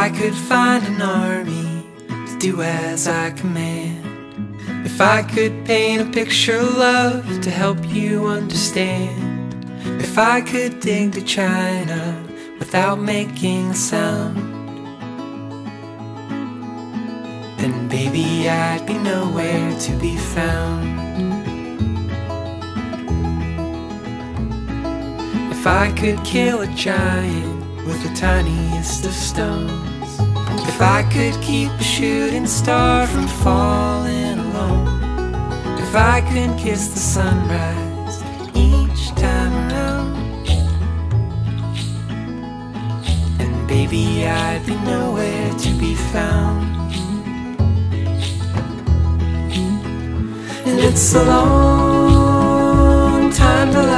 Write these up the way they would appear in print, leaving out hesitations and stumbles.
I could find an army to do as I command, if I could paint a picture of love to help you understand, if I could dig to China without making a sound, then baby I'd be nowhere to be found. If I could kill a giant with the tiniest of stones, if I could keep a shooting star from falling alone, if I could kiss the sunrise each time around, then baby I'd be nowhere to be found. And it's a long time to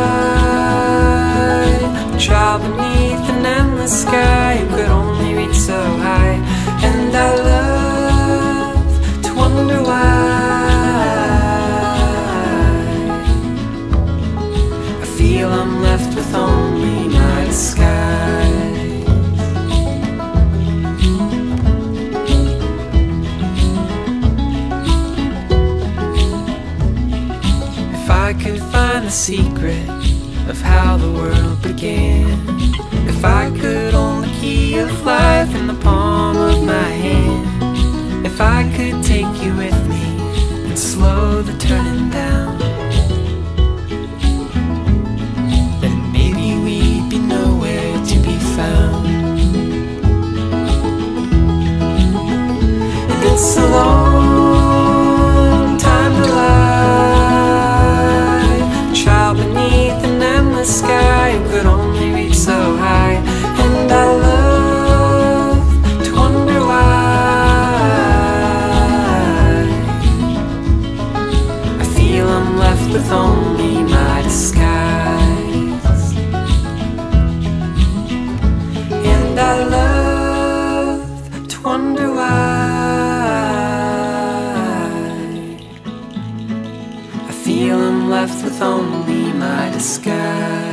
lie, a child beneath an endless sky who could only reach so high. And I love to wonder why I feel I'm left with only my disguise. If I could find the secret of how the world began, if I could own the key of life in the palm of my hand, if I could take you with me and slow the turning down, then maybe we'd be nowhere to be found. And it's a long time to lie, a child beneath an endless sky who could only reach so high. And I love to wonder why I feel I'm left with only my disguise. And I love to wonder why I feel I'm left with only my disguise.